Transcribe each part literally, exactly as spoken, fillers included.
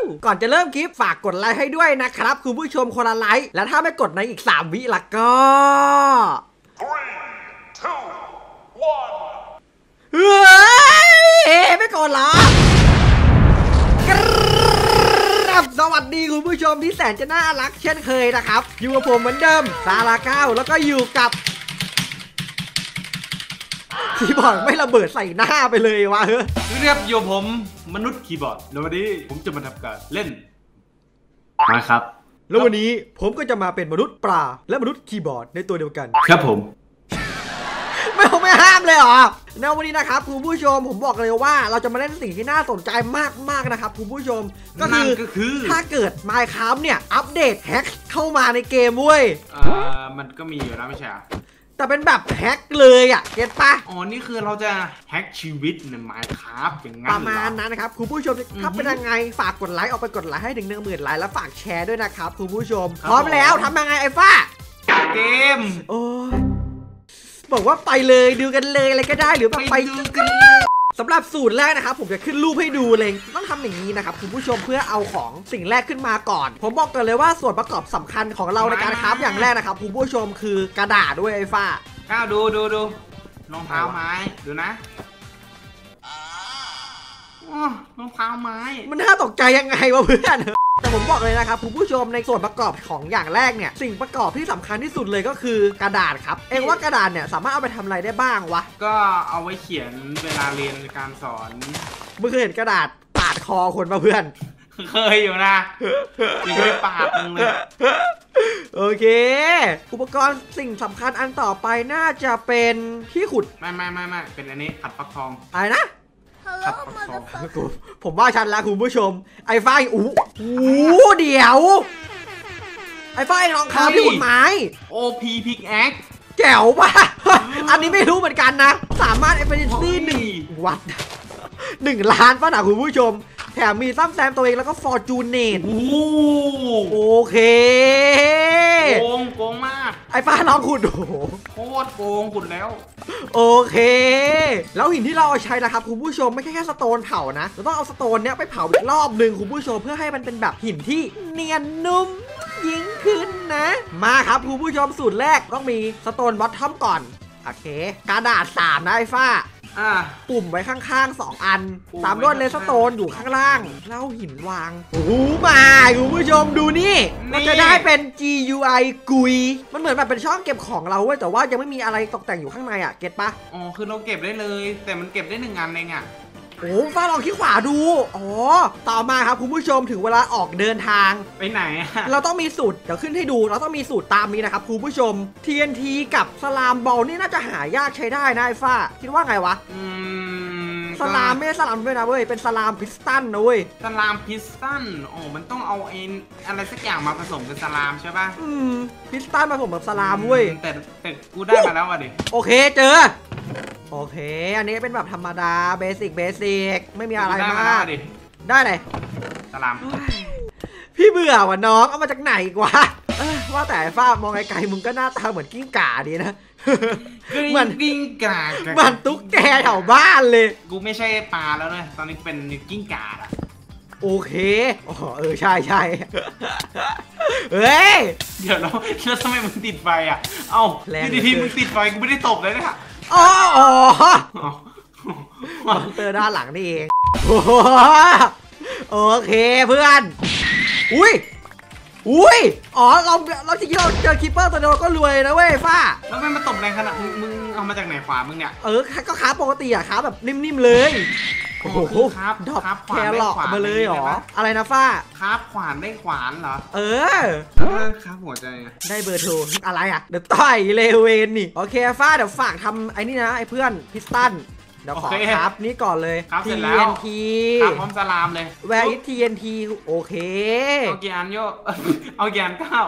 ก่อนจะเริ่มคลิปฝากกดไลค์ให้ด้วยนะครับคุณผู้ชมคนละไลค์และถ้าไม่กดในอีกสามวิละก็เฮ้ยไม่กดหรอครับสวัสดีคุณผู้ชมที่แสนจะน่ารักเช่นเคยนะครับอยู่กับผมเหมือนเดิมซาลาเก้าแล้วก็อยู่กับคีย์บอร์ดไม่ระเบิดใส่หน้าไปเลยวะเฮ้ยเรียบโยผมมนุษย์คีย์บอร์ดแล้ววันนี้ผมจะมาทำการเล่นมาครับแล้ววันนี้ผมก็จะมาเป็นมนุษย์ปลาและมนุษย์คีย์บอร์ดในตัวเดียวกันครับผมไม่ไม่ห้ามเลยเหรอในวันนี้นะครับคุณผู้ชมผมบอกเลยว่าเราจะมาเล่นสิ่งที่น่าสนใจมากๆนะครับคุณผู้ชมก็คือก็คือถ้าเกิด Minecraft เนี่ยอัปเดตแฮกเข้ามาในเกมเว้ยอ่ามันก็มีอยู่นะไม่ใช่แต่เป็นแบบแฮกเลยอ่ะเก็ตปะอ๋อนี่คือเราจะแฮกชีวิตใน Minecraft อย่างงั้นประมาณนั้นนะครับคุณผู้ชมถ้าเป็นยังไงฝากกดไลค์ออกไปกดไลค์ให้ถึงหนึ่งหมื่นไลค์แล้วฝากแชร์ด้วยนะครับคุณผู้ชมพร้อมแล้วทำยังไงไอ้ฟ้าเกมโอ้บอกว่าไปเลยดูกันเลยอะไรก็ได้หรือแบบไปดูกันสำหรับสูตรแรกนะครับผมจะขึ้นรูปให้ดูเลยต้องทำอย่างนี้นะครับคุณผู้ชมเพื่อเอาของสิ่งแรกขึ้นมาก่อนผมบอกกันเลยว่าส่วนประกอบสำคัญของเราในการคราฟอย่างแรกนะครับคุณผู้ชมคือกระดาษด้วยไอ้ฟ้าก้าวดูดูดูรองเท้าไม้ดูนะรองเท้าไม้มันน่าตกใจยังไงวะเพื่อนแต่ผมบอกเลยนะครับคุณผู้ชมในส่วนประกอบของอย่างแรกเนี่ยสิ่งประกอบที่สำคัญที่สุดเลยก็คือกระดาษครับเองว่ากระดาษเนี่ยสามารถเอาไปทำอะไรได้บ้างวะก็เอาไว้เขียนเวลาเรียนการสอนมึงเคยเห็นกระดาษปาดคอคนป่ะเพื่อนเคยอยู่นะยังไม่ปาดมึงเลยโอเคอุปกรณ์สิ่งสำคัญอันต่อไปน่าจะเป็นที่ขุดไม่ไม่ไม่ไม่เป็นอันนี้ขัดฟักทองอะไรนะขัดฟักทองผมว่าชันแล้วคุณผู้ชมไอ้ฝ้ายอู้หูเดี๋ยวไอ้ฝ้ายรองเท้าที่ขุดไม้โอ พี พิกแอคแจ๋วป่ะอันนี้ไม่รู้เหมือนกันนะสามารถเอฟเฟกต์ซี่หนึ่งวัดหนึ่งล้านป่ะนะคุณผู้ชมแถมมีซ้ำแซมตัวเองแล้วก็ฟอร์จูเนตโอเคโกงโกงมากไอ้ฟ้าน้องขุดโอ้โคตรโกงขุดแล้วโอเคแล้วหินที่เราเอาใช้นะครับคุณผู้ชมไม่ใช่แค่สโตนเผานะเราต้องเอาสโตนเนี้ยไปเผาอีกรอบหนึ่งคุณผู้ชมเพื่อให้มันเป็นแบบหินที่เนียนนุ่มยิ่งขึ้นนะมาครับคุณผู้ชมสูตรแรกต้องมีสโตนบอททอมก่อนโอเคกระดาษสามนะไอ้ฟ้าปุ่มไว้ข้างๆสองอันตามด้วยเลสโตนอยู่ข้างล่างแล้วหินวางโอ้โหมาคุณผู้ชมดูนี่เราจะได้เป็น จี ยู ไอ กุยมันเหมือนแบบเป็นช่องเก็บของเราเว้ยแต่ว่ายังไม่มีอะไรตกแต่งอยู่ข้างในอ่ะเก็ตปะอ๋อคือเราเก็บได้เลยแต่มันเก็บได้หนึ่งอันเองอ่ะโอ้ฟ้าลองคลิกขวาดูอ๋อต่อมาครับคุณผู้ชมถึงเวลาออกเดินทางไปไหนเราต้องมีสูตรเดี๋ยวขึ้นให้ดูเราต้องมีสูตรตามนี้นะครับคุณผู้ชม ที เอ็น ที กับสลามบอลนี่น่าจะหายากใช้ได้นะไอ้ฟ้าคิดว่าไงวะอืมสลามไม่ใช่สลามด้วยนะเว้ยเป็นสลามพิสตันนะเว้ยสลามพิสตันอ๋อมันต้องเอาเอ็นอะไรสักอย่างมาผสมกับสลามใช่ป่ะอืมพิสตันผสมกับสลามเว้ยแต่แต่กูได้มาแล้วอ่ะดิโอเคเจอโอเคอันนี้เป็นแบบธรรมดาเบสิกเบสิกไม่มีอะไรมากได้เลยสลามพี่เบื่อว่ะน้องเอามาจากไหนกว่าว่าแต่ฟ้ามองไกลๆมึงก็หน้าตาเหมือนกิ้งก่าดีนะเหมือนกิ้งก่าเหมือนตุ๊กแกแถวบ้านเลยกูไม่ใช่ปลาแล้วนะตอนนี้เป็นกิ้งก่าอะโอเคอ๋อเออใช่ใช่เฮ้ยเดี๋ยวแล้วแล้วทำไมมึงติดไฟอ่ะเอ้าทีทีมึงติดไฟกูไม่ได้ตบเลยนะอ๋อมอนเตอร์ด้านหลังนี่เองโอเคเพื่อนอุ้ยอุ้ยอ๋อเราเราที่เราเจอคิปเปอร์ตัวเดียวก็รวยนะเว้ยฟ้าแล้วมันมาตบแรงขนาดมึงเอามาจากไหนขวามึงเนี่ยเออก็ค้าปกติอะค้าแบบนิ่มๆเลยโอ้โหครับดอกแครอทมาเลยเหรออะไรนะฟ้าครับขวานได้ขวานเหรอเออครับหัวใจได้เบอร์โทรอะไรอะเดี๋ยวต่อยเลเวนนี่โอเคฟ้าเดี๋ยวฝากทำไอ้นี่นะไอ้เพื่อนพิสตันเดี๋ยวขอครับนี่ก่อนเลยที เอ็น ที ครับพร้อมสลามเลย Where is ที เอ็น ที โอเคเอากี่อันโยเอากี่อันเก้า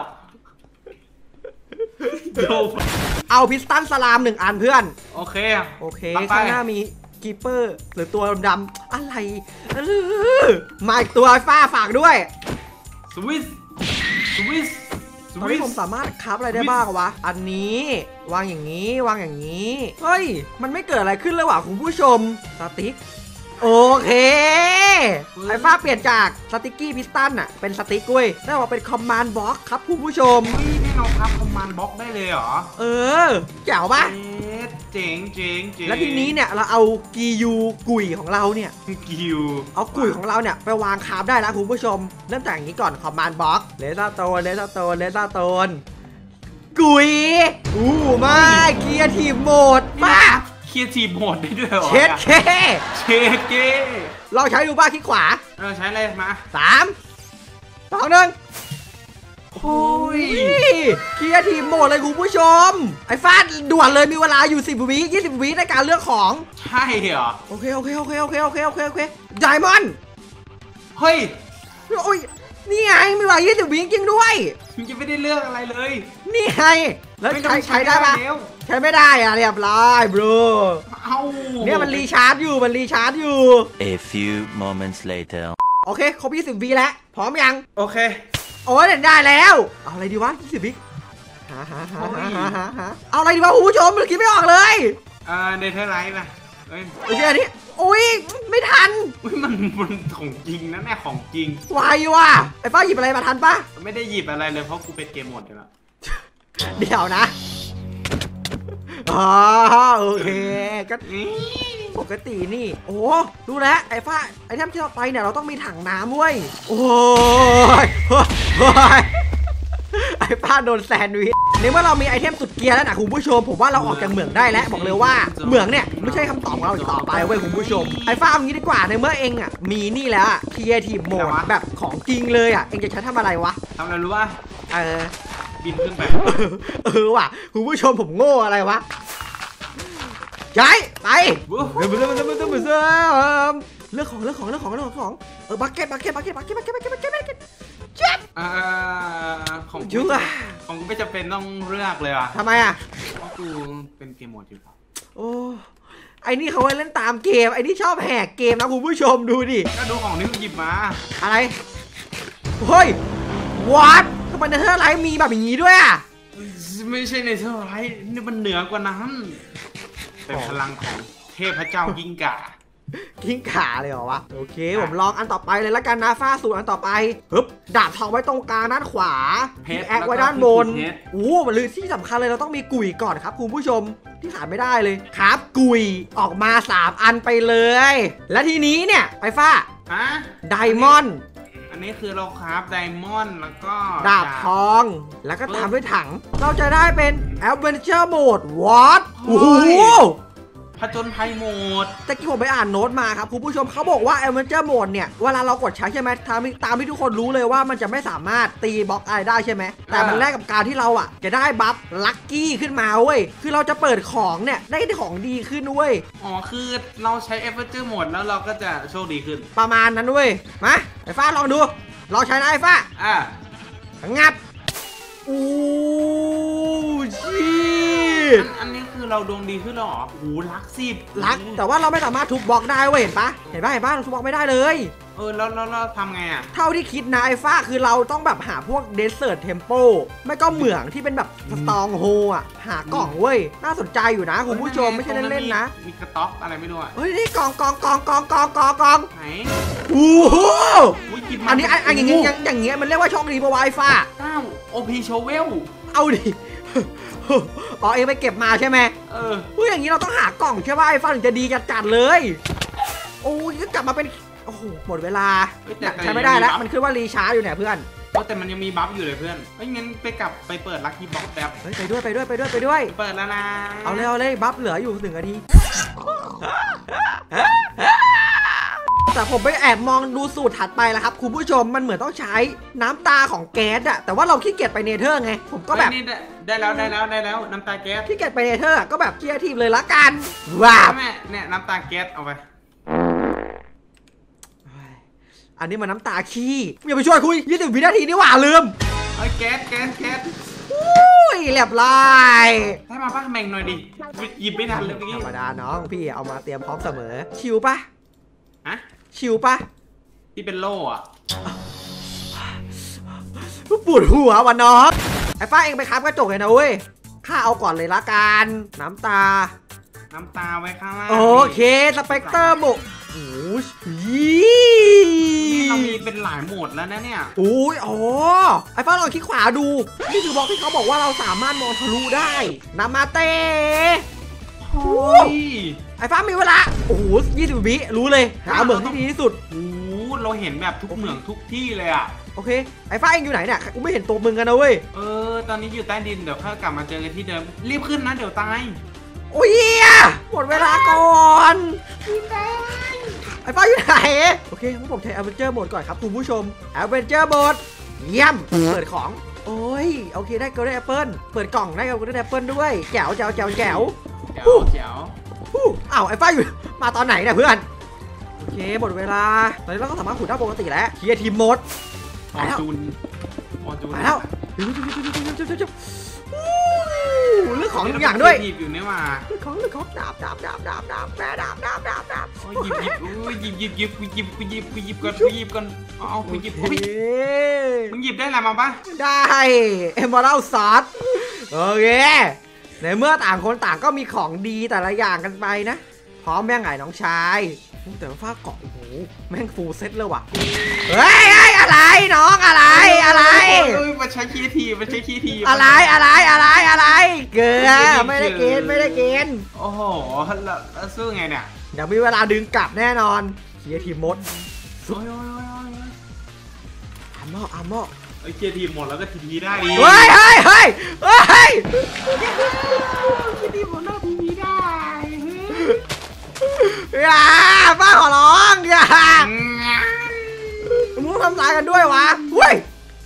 เอาพิสตันสลามหนึ่งอันเพื่อนโอเคโอเคข้างหน้ามีกีเปอร์หรือตัวดำๆอะไรมาอีกตัวฟ้าฝากด้วยสวิสสวิสตอนนี้ผมสามารถคับอะไรได้บ้างวะอันนี้วางอย่างนี้วางอย่างนี้เฮ้ยมันไม่เกิดอะไรขึ้นเลยว่ะคุณผู้ชมสติ๊กโอเคไอ้ฟ้าเปลี่ยนจากสติ๊กกี้พิสตันอะเป็นสติ๊กกุ้ยได้บอกเป็นคอมมานด์บล็อกครับคุณผู้ชมเฮ้ยนี่เราพับคอมมานด์บล็อกได้เลยเหรอเออเจ๋วปะเจ๋งเจ๋งเจ๋งแล้วทีนี้เนี่ยเราเอากียูกุยของเราเนี่ยกิวเอากุยของเราเนี่ยไปวางคาบได้แล้วคุณผู้ชมเริ่มจากอย่างนี้ก่อนคอมมานด์บล็อกเลซ่าโตนเลซ่าโตนเลซ่าโตนกุยอู้ไม่เกียร์ทีมโหมดป้าเคลียร์ทีมโหมดได้ด้วยเหรอเช็ดเคเช็ดเก้เราใช้ดูบ้าคลิกขวาเออใช้เลยมาสามสองหนึ่งโอ้ยเกียร์ทีมโหมดเลยคุณผู้ชมไอ้ฟาดด่วนเลยมีเวลาอยู่สิบวิยี่สิบวิในการเลือกของใช่เหรอโอเคโอเคโอเคโอเคโอเคโอเคโอเคไดมอนด์เฮ้ยโอ้ยนี่ไงมีเวลายี่สิบวิจริงๆด้วยมันจะไม่ได้เลือกอะไรเลยนี่ไงแล้วไม่ต้อใช้งใช้ได้ปะแล้วใช้ไม่ได้อะเรียบร้อยบรูเอ้าเนี่ยมันรีชาร์จอยู่มันรีชาร์จอยู่ A few moments later โอเคครบยี่สิบวิแล้วพร้อมยังโอเคโอ้ยได้แล้วเอาอะไรดีวะยี่สิบวิหาหาหาหาหาหาหาเอาอะไรดีวะคุณผู้ชมคิดไม่ออกเลยเอ่อเนเธอร์ไลท์ป่ะเอ้ยโอเคอันนี้โอ้ยไม่ทันอุ้ยมันมันของจริงนะแม่ของจริงไวว่ะไอ้ฟ้าหยิบอะไรมาทันปะไม่ได้หยิบอะไรเลยเพราะกูเป็นเกมหมดอยู่แล้วเดี๋ยวนะอ๋อโอเคก็ปกตินี่โอ้ดูแลวไอ้ฟ้าไอ้แทมที่เราไปเนี่ยเราต้องมีถังน้ำเว้ยโอ้ยโอ้ยไอ้ฟ้าโดนแซนด์วิชในเมื่อเรามีไอเทมสุดเกียร์แล้วนะคุณผู้ชมผมว่าเราออกจากเหมืองได้แล้วบอกเลยว่าเหมืองเนี่ยไม่ใช่คำตอบของเราอีกต่อไปเว้ยคุณผู้ชมไอ้ฟ้าเอางี้ดีกว่าในเมื่อเองอ่ะมีนี่แล้วอะครีเอทีฟโหมดแบบของจริงเลยอ่ะเองจะใช้ทำอะไรวะทำอะไรรู้ป่ะเออบินขึ้นไปเออว่ะคุณผู้ชมผมโง่อะไรวะย้ายไปเรื่องของเรื่องของเรื่องของเรื่องของเรื่องของเออบักเก็ตบักเก็ตบักเก็ตบักเก็ตบักเก็ตบักเก็ตบักเก็ตบักเก็ตจ๊บอ่าของกูจุ๊บอะของกูไม่จำเป็นต้องเลือกเลยอ่ะทำไมอ่ะเพราะกูเป็นเกมโหมดอยู่โอ้ไอ้นี่เขาเล่นตามเกมไอ้นี่ชอบแหกเกมนะคุณผู้ชมดูดิก็ดูของที่กูหยิบมาอะไรเฮ้ยวัดทำไมเนเธอร์ไลท์มีแบบอย่างนี้ด้วยอ่ะไม่ใช่ในเท่าไรนี่มันเหนือกว่านั้นเป็นพลังของเทพเจ้ายิ่งกากิ้งขาเลยเหรอวะโอเคผมลองอันต่อไปเลยละกันนะฟ้าสูตรอันต่อไปฮึบดาบทองไว้ตรงกลางด้านขวาแอคไว้ด้านบนโอ้มันเลยที่สำคัญเลยเราต้องมีกุยก่อนครับคุณผู้ชมที่ขาดไม่ได้เลยครับกุยออกมาสามอันไปเลย และทีนี้เนี่ยไอ้ฟ้าฮะไดมอนด์อันนี้คือเราคราฟไดมอนด์แล้วก็ดาบทองแล้วก็ตามด้วยถังเราจะได้เป็น Adventure Mode What โอ้โหผจญภัยโหมดตะกี้ผมไปอ่านโน้ตมาครับคุณผู้ชมเขาบอกว่า Adventure Mode เนี่ยเวลาเรากดใช้ใช่ไหมตามตามที่ทุกคนรู้เลยว่ามันจะไม่สามารถตีบล็อกอะไรได้ใช่ไหมแต่มันแลกกับการที่เราอ่ะจะได้บัฟลัคกี้ขึ้นมาเว้ยคือเราจะเปิดของเนี่ยได้ของดีขึ้นเว้ยอ๋อคือเราใช้เอฟเฟอร์เจอร์โหมดแล้วเราก็จะโชคดีขึ้นประมาณนั้นเว้ยมาไอ้ฟ้าลองดูลองใช้นะไอ้ฟ้าอ่ะงับอู้ชีดอันอันนี้คือเราดวงดีขึ้นหรอโอ้โหลักสิบลักแต่ว่าเราไม่สามารถทุบบล็อกได้เว้ยเห็นปะเห็นปะเห็นปะเราทุบบล็อกไม่ได้เลยเออแล้วแล้วเราทำไงอ่ะเท่าที่คิดนะไอ้ฟ้าคือเราต้องแบบหาพวกเดสเซอร์ทเทมโปไม่ก็เหมืองที่เป็นแบบสตองโฮอ่ะหากล่องเว้ยน่าสนใจอยู่นะคุณผู้ชมไม่ใช่เล่นๆนะมีกระต๊อกอะไรไม่รู้อ่ะเฮ้ยนี่กล่องกล่องกล่องกล่องกล่องกล่องกล่องไหนโอ้โหอุ้ยกินอันนี้อันอย่างเงี้ยอย่างอย่างเงี้ยมันเรียกว่าโชคดีปะวะไอ้ฟ้าเก้าโอพีโชเวลเอาดิ อ๋อเองไปเก็บมาใช่ไหมเออเฮ้ยอย่างนี้เราต้องหากล่องใช่ป่ะไอ้ฟ้าถึงจะดีจัดๆเลยโอ้ยกลับมาเป็นโอ้โหหมดเวลาใช้ไม่ได้แล้วมันขึ้นว่ารีชาร์จอยู่เนี่ยเพื่อนแต่มันยังมีบัฟอยู่เลยเพื่อนเฮ้ยงั้นไปกลับไปเปิดลัคกี้บ็อกแป๊บเฮ้ยไปด้วยไปด้วยไปด้วยไปด้วยเปิดแล้วนะเอาเลยเอาเลยบัฟเหลืออยู่หนึ่งนาทีแต่ผมไปแอบมองดูสูตรถัดไปแล้วครับคุณผู้ชมมันเหมือนต้องใช้น้ำตาของแก๊สอะแต่ว่าเราขี้เกียจไปเนเธอร์ไงผมก็แบบนี่ได้ได้แล้วได้แล้วได้แล้วน้ำตาแก๊สขี้เกียจไปเนเธอร์ก็แบบเคียร์ทีมเลยละกันว้าวแม่เนี่ยน้ำตาแก๊สเอาไปอันนี้มันน้ำตาขี้อย่าไปช่วยคุยยี่สิบวินาทีนี่หว่าลืมเอ้ยแก๊สแก๊สแก๊สอุ้ยเรียบร้อยให้มาพักแม่งหน่อยดิหยิบไม่ทันเลยเมื่อกี้ธรรมดาน้องพี่เอามาเตรียมพร้อมเสมอชิวปะฮะชิวปะที่เป็นโล่อะปวดหัววะน้องไอ้ฟ้าเองไปคับกระจกเลยนะเว้ยข้าเอาก่อนเลยละกันน้ำตาน้ำตาไว้ข้างล่างโอเคสเปกเตอร์โหมดโอ้ยนี่เรามีเป็นหลายโหมดแล้วนะเนี่ยโอ้ยอ๋อไอ้ฟ้าลองคลิกขวาดูนี่คือบล็อกที่เขาบอกว่าเราสามารถมองทะลุได้นามาเต้โอ้ยไอ้ฟ้ามีเวลาโอ้โหยี่สิบวิรู้เลยหาเหมืองที่ดีที่สุดโอ้โหเราเห็นแบบทุกเหมืองทุกที่เลยอ่ะโอเคไอ้ฟ้าเองอยู่ไหนเนี่ยกูไม่เห็นตัวมึงกันนะเว้ยเออตอนนี้อยู่ใต้ดินเดี๋ยวข้ากลับมาเจอกันที่เดิมรีบขึ้นนะเดี๋ยวตายโอ้ยหมดเวลาก่อนไอ้ฟ้าอยู่ไหนโอเคงั้นผมใช้ Adventure Mode ก่อนครับคุณผู้ชม Adventure Mode เยี่ยมเปิดของโอ้ยโอเคได้ Golden Apple เปิดกล่องได้ Golden Apple ด้วยแจ๋วแจ๋วแจ๋วแจ๋วเจ๋วเจ๋วอ้าวไอ้ฟ้าอยู่มาตอนไหนเนี่ยเพื่อนโอเคหมดเวลาตอนนี้เราก็สามารถขุดได้ปกติแล้วเคลียร์ทีมโหมดมอจูนมอจูนมาแล้วจุ๊บจุ๊บจุ๊บจุ๊บจุ๊บเรื่องของทุกอย่างด้วยหยิบอยู่เนี่ยมาเรื่องของเรื่องของดาบดาบดาบดาบดาบดาบดาบดาบดาบดาบโอ้ยหยิบหยิบอุ้ยหยิบหยิบหยิบกูหยิบกูหยิบกูหยิบก่อนกูหยิบก่อนเอาเอากูหยิบโออุ้ยเคมึงหยิบได้อะไรมาปะได้เอมเบอรัลซอสโอเคในเมื่อต่างคนต่างก็มีของดีแต่ละอย่างกันไปนะพร้อมแม่งไงน้องชายแต่ว่าฟ้าเกาะโอ้โหแม่งฟูลเซ็ตเลยว่ะเฮ้ยอะไรน้องอะไรอะไรเอ้ยมาใช้คีย์ทีมาใช้คีย์ทีอะไรอะไรอะไรอะไรเกลือไม่ได้กินไม่ได้กินโอ้โหแล้วแล้วสู้ไงเนี่ยเดี๋ยวมีเวลาดึงกลับแน่นอนเคลียร์ทีมมดโอ้ยโอ้ยโอ้ยโอ้ยอามออามอไอ้เคียร์ทีหมดแล้วก็ทีทีได้ดิเฮ้ยเฮ้ยเฮ้ยเฮ้ยเคียร์ทีหมดแล้วทีทีได้อย่าป้าขอร้องอย่ามึงทำตายกันด้วยวะเฮ้ย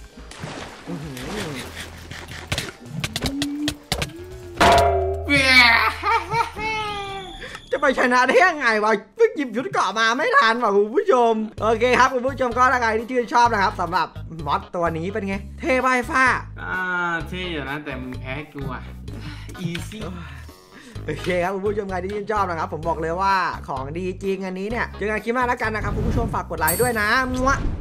จะไปชนะได้ยังไงวะเพิ่งหยิบชุดเกราะมาไม่ทันว่ะคุณผู้ชมโอเคครับคุณผู้ชมก็ถ้าใครที่ชื่นชอบนะครับสำหรับมอสตัวนี้เป็นไงเท่ใบฟ้าอ่าเท่อยู่นะแต่มึงแพ้กูอ่ะอีซี่โอเคครับคุณผู้ชมใครที่ชื่นชอบนะครับผมบอกเลยว่าของดีจริงอันนี้เนี่ยเจอกันคลิปหน้าแล้วกันนะครับคุณผู้ชมฝากกดไลค์ด้วยนะมั่ว